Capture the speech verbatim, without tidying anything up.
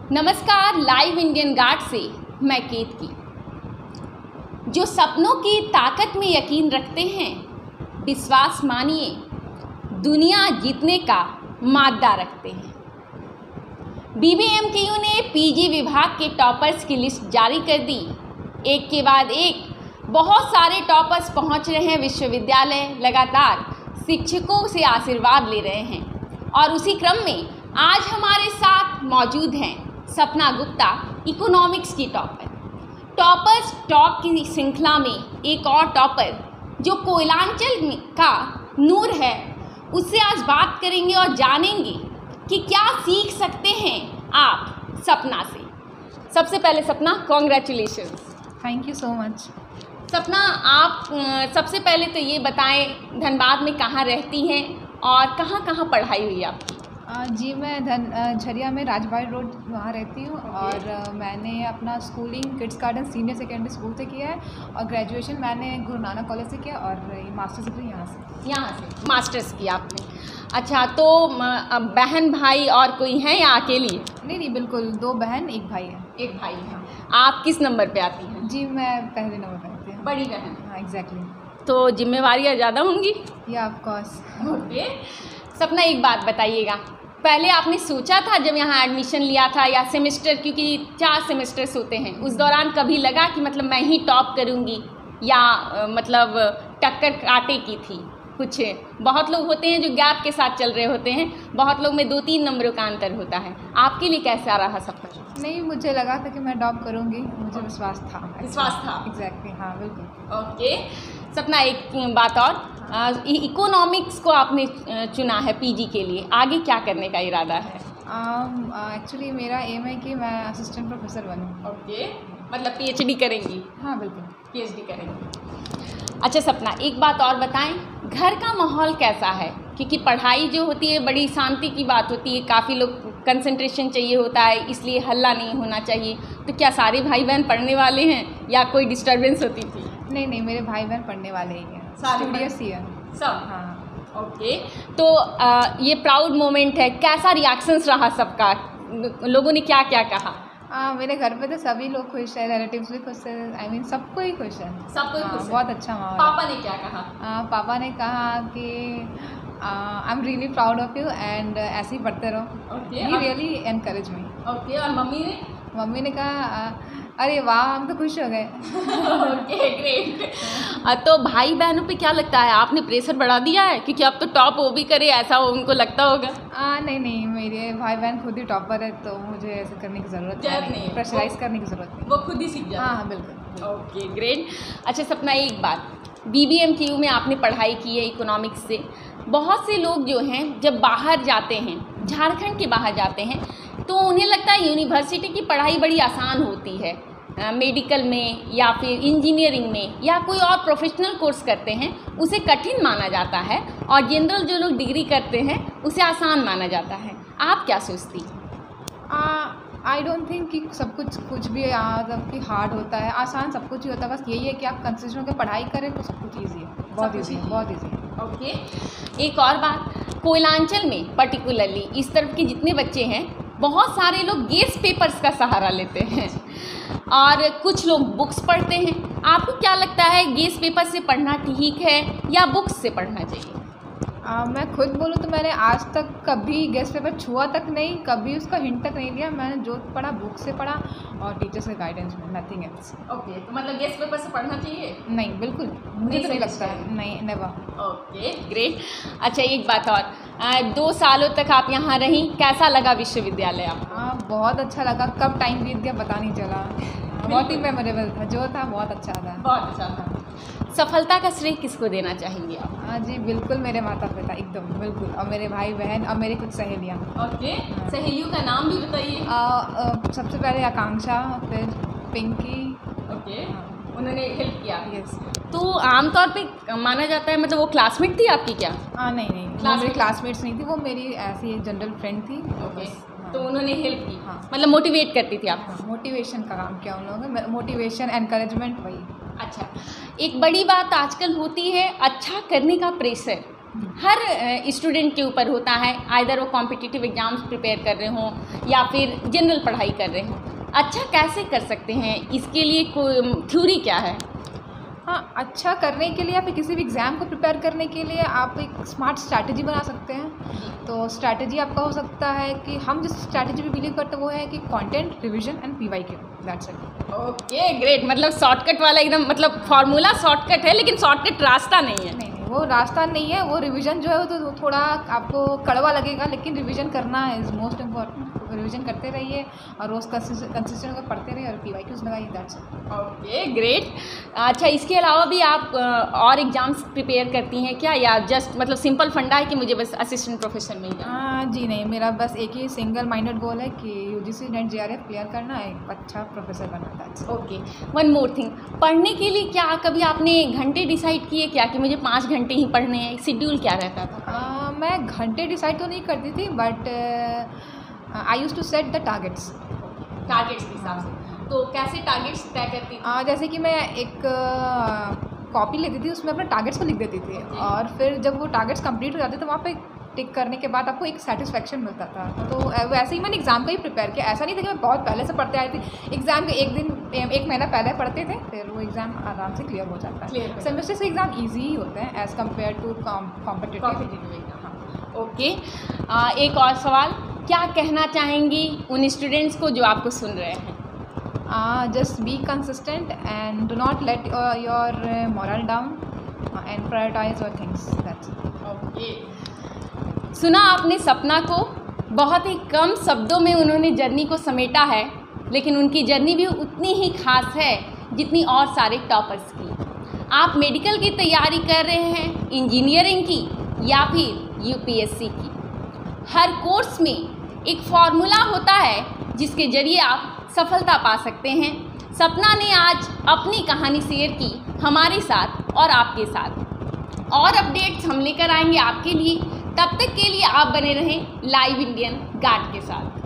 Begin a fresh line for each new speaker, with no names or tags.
नमस्कार। Live Indian guard से मैं केत की। जो सपनों की ताकत में यकीन रखते हैं, विश्वास मानिए दुनिया जीतने का मादा रखते हैं। B B M K U ने पी जी विभाग के टॉपर्स की लिस्ट जारी कर दी। एक के बाद एक बहुत सारे टॉपर्स पहुंच रहे हैं विश्वविद्यालय। लगातार शिक्षकों से आशीर्वाद ले रहे हैं और उसी क्रम में आज हमारे साथ मौजूद हैं सपना गुप्ता, इकोनॉमिक्स की टॉपर। टॉपर्स टॉप की श्रृंखला में एक और टॉपर जो कोयलांचल में का नूर है, उससे आज बात करेंगे और जानेंगे कि क्या सीख सकते हैं आप सपना से। सबसे पहले Sapna, congratulations.
Thank you so much.
Sapna, आप सबसे पहले तो ये बताएं धनबाद में कहाँ रहती हैं और कहाँ कहाँ पढ़ाई हुई आपकी?
जी मैं धन झरिया में राजबाड़ी रोड वहाँ रहती हूँ और मैंने अपना schooling kids garden senior secondary school से किया है और ग्रेजुएशन मैंने गुरु नानक कॉलेज से किया और मास्टर्स डिग्री यहाँ से
यहाँ से मास्टर्स किया आपने। अच्छा, तो बहन भाई और कोई है या अकेली?
नहीं नहीं बिल्कुल, दो बहन एक भाई है।
एक भाई है। आप किस नंबर पे आती हैं?
जी मैं पहले नंबर पे आती हूँ।
बड़ी बहन?
हाँ एग्जैक्टली।
तो जिम्मेवारियाँ ज़्यादा होंगी?
या ऑफ कोर्स।
ओके। सपना, एक बात बताइएगा, पहले आपने सोचा था जब यहाँ एडमिशन लिया था या सेमेस्टर, क्योंकि चार सेमेस्टर्स होते हैं, उस दौरान कभी लगा कि मतलब मैं ही टॉप करूँगी या आ, मतलब टक्कर काटे की थी? कुछ बहुत लोग होते हैं जो गैप के साथ चल रहे होते हैं, बहुत लोग में दो तीन नंबरों का अंतर होता है। आपके लिए कैसा रहा सफर?
नहीं, मुझे लगा था कि मैं टॉप करूँगी, मुझे विश्वास था।
विश्वास था?
एग्जैक्टली, हाँ बिल्कुल।
ओके। सपना, एक बात और, इकोनॉमिक्स को आपने चुना है पीजी के लिए, आगे क्या करने का इरादा है?
एक्चुअली um, uh, मेरा एम है कि मैं असिस्टेंट प्रोफेसर बनूँ।
ओके, मतलब पीएचडी करेंगी?
हाँ बिल्कुल,
पीएचडी करेंगी। अच्छा सपना, एक बात और बताएं, घर का माहौल कैसा है? क्योंकि पढ़ाई जो होती है बड़ी शांति की बात होती है, काफ़ी लोग कंसंट्रेशन चाहिए होता है, इसलिए हल्ला नहीं होना चाहिए। तो क्या सारे भाई बहन पढ़ने वाले हैं या कोई डिस्टर्बेंस होती थी?
नहीं नहीं, मेरे भाई बहन पढ़ने वाले ही हैं, स्टूडियस ही है
सब।
हाँ
ओके। तो आ, ये प्राउड मोमेंट है, कैसा रिएक्शंस रहा सबका? लोगों ने क्या क्या कहा?
आ, मेरे घर पे तो सभी लोग खुश है, रिलेटिव्स भी खुश है, आई मीन सबको ही खुश है।
सबको
हाँ,
खुश है।
बहुत अच्छा माहौल।
पापा ने क्या कहा?
आ, पापा ने कहा कि I am really proud of you and ऐसे ही पढ़ते रहो।
Okay.
He really encourage me.
Okay. और मम्मी ने?
मम्मी ने कहा अरे वाह, हम तो खुश हो गए।
Okay great. तो भाई बहनों पे क्या लगता है, आपने प्रेशर बढ़ा दिया है क्योंकि अब तो टॉप वो भी करे, ऐसा उनको लगता होगा?
आ, नहीं नहीं, मेरे भाई बहन खुद ही टॉपर है, तो मुझे ऐसे करने की ज़रूरत नहीं, प्रेशराइज करने की ज़रूरत नहीं,
वो खुद ही सीख जाते हैं।
हाँ हाँ बिल्कुल।
Okay great. अच्छा सपना, एक बात, B B M K U में आपने पढ़ाई की है इकोनॉमिक्स से। बहुत से लोग जो हैं जब बाहर जाते हैं, झारखंड के बाहर जाते हैं, तो उन्हें लगता है यूनिवर्सिटी की पढ़ाई बड़ी आसान होती है, मेडिकल में या फिर इंजीनियरिंग में या कोई और प्रोफेशनल कोर्स करते हैं उसे कठिन माना जाता है, और जनरल जो लोग डिग्री करते हैं उसे आसान माना जाता है। आप क्या सोचती हैं?
आई डोंट थिंक कि सब कुछ कुछ भी मतलब कि हार्ड होता है, आसान सब कुछ ही होता है। बस यही है कि आप कंसिस्टेंट होकर पढ़ाई करें तो सब कुछ ईजी है, बहुत ईजी है, बहुत ईजी है।
ओके। एक और बात, कोयलांचल में पर्टिकुलरली इस तरफ के जितने बच्चे हैं, बहुत सारे लोग गेस पेपर्स का सहारा लेते हैं और कुछ लोग बुक्स पढ़ते हैं। आपको क्या लगता है, गेस पेपर से पढ़ना ठीक है या बुक्स से पढ़ना चाहिए?
आ, मैं खुद बोलूँ तो मैंने आज तक कभी गेस पेपर छुआ तक नहीं, कभी उसका हिंट तक नहीं लिया। मैंने जो पढ़ा बुक से पढ़ा और टीचर्स के गाइडेंस में, नथिंग एल्स।
ओके, तो मतलब गेस पेपर से पढ़ना चाहिए?
नहीं बिल्कुल, मुझे तो नहीं लगता है, नहीं, नेवर।
Okay great. अच्छा एक बात और, आ, दो सालों तक आप यहाँ रहीं, कैसा लगा विश्वविद्यालय आपको?
हाँ बहुत अच्छा लगा, कब टाइम बीत गया पता नहीं चला, बहुत ही मेमोरेबल था, जो था बहुत अच्छा था।
बहुत अच्छा था। सफलता का श्रेय किसको देना चाहेंगे आप?
हाँ जी बिल्कुल, मेरे माता पिता एकदम बिल्कुल, और मेरे भाई बहन और मेरी कुछ सहेलियाँ।
ओके। सहेलियों का नाम भी बताइए।
सबसे पहले आकांक्षा, फिर पिंकी।
ओके। उन्होंने हेल्प किया?
यस।
तो आमतौर पे माना जाता है, मतलब वो क्लासमेट थी आपकी क्या?
हाँ नहीं नहीं,
क्लास
मेरी क्लासमेट्स नहीं थी, वो मेरी ऐसी जनरल फ्रेंड थी।
ओके। तो उन्होंने हेल्प की?
हाँ,
मतलब मोटिवेट करती थी आपको?
हाँ, मोटिवेशन का काम किया उन लोगों ने, मोटिवेशन एनकरेजमेंट वही।
अच्छा, एक बड़ी बात आजकल होती है अच्छा करने का प्रेशर। हर स्टूडेंट के ऊपर होता है, आइदर वो कॉम्पिटिटिव एग्जाम्स प्रिपेयर कर रहे हों या फिर जनरल पढ़ाई कर रहे हों। अच्छा कैसे कर सकते हैं, इसके लिए कोई थ्योरी क्या है?
हाँ, अच्छा करने के लिए या फिर किसी भी एग्ज़ाम को प्रिपेयर करने के लिए आप एक स्मार्ट स्ट्रैटेजी बना सकते हैं। तो स्ट्रैटेजी आपका हो सकता है कि हम जिस स्ट्रैटेजी पे बिलीव करते हैं वो है कि content, revision and PY Q, that's it.
Okay great, मतलब शॉर्टकट वाला एकदम, मतलब फार्मूला शॉर्टकट है लेकिन शॉर्टकट रास्ता नहीं है।
नहीं नहीं, वो रास्ता नहीं है। वो रिवीजन जो है वो तो थोड़ा आपको कड़वा लगेगा, लेकिन रिवीजन करना इज़ मोस्ट इम्पॉर्टेंट। रिवीजन करते रहिए और रोज़ कंसिस्टेंट होकर पढ़ते रहिए और पीवाई क्यूज़ लगाइए, दैट्स इट।
Okay great. अच्छा, इसके अलावा भी आप और एग्जाम्स प्रिपेयर करती हैं क्या, या जस्ट मतलब सिंपल फंडा है कि मुझे बस असिस्टेंट प्रोफेसर मिल जाए?
हाँ जी नहीं, मेरा बस एक ही सिंगल माइंडेड गोल है कि यूजीसी नेट जेआरएफ क्लियर करना है, एक अच्छा प्रोफेसर बनना, that's it.
Okay, one more thing, पढ़ने के लिए क्या कभी आपने घंटे डिसाइड किए क्या कि मुझे पाँच घंटे ही पढ़ने हैं? शेड्यूल क्या रहता था?
आ, मैं घंटे डिसाइड तो नहीं करती थी, but I use to set the targets.
Targets के हिसाब से, तो कैसे टारगेट्स तय करती थी?
आ, जैसे कि मैं एक कॉपी लेती थी, उसमें अपने टारगेट्स को लिख देती थी, और फिर जब वो टारगेट्स कंप्लीट हो जाते तो वहाँ पे टिक करने के बाद आपको एक सेटिस्फेक्शन मिलता था। तो वैसे ही मैंने एग्ज़ाम का ही प्रिपेयर किया। ऐसा नहीं था कि मैं बहुत पहले से पढ़ते आई थी, एग्ज़ाम के एक दिन एक महीना पहले पढ़ते थे, फिर वो एग्ज़ाम आराम से क्लियर हो जाता है। सेमेस्टर से एग्ज़ाम ईजी ही होते हैं as compare to competitive exam.
Okay, एक और सवाल, क्या कहना चाहेंगी उन स्टूडेंट्स को जो आपको सुन रहे हैं?
Just be consistent and do not let your moral down and prioritise your things, that's it.
Okay, सुना आपने सपना को, बहुत ही कम शब्दों में उन्होंने जर्नी को समेटा है, लेकिन उनकी जर्नी भी उतनी ही खास है जितनी और सारे टॉपर्स की। आप मेडिकल की तैयारी कर रहे हैं, इंजीनियरिंग की या फिर यूपीएससी की, हर कोर्स में एक फॉर्मूला होता है जिसके जरिए आप सफलता पा सकते हैं। सपना ने आज अपनी कहानी शेयर की हमारे साथ और आपके साथ, और अपडेट्स हम लेकर आएंगे आपके लिए। तब तक के लिए आप बने रहें लाइव इंडियन गार्ड के साथ।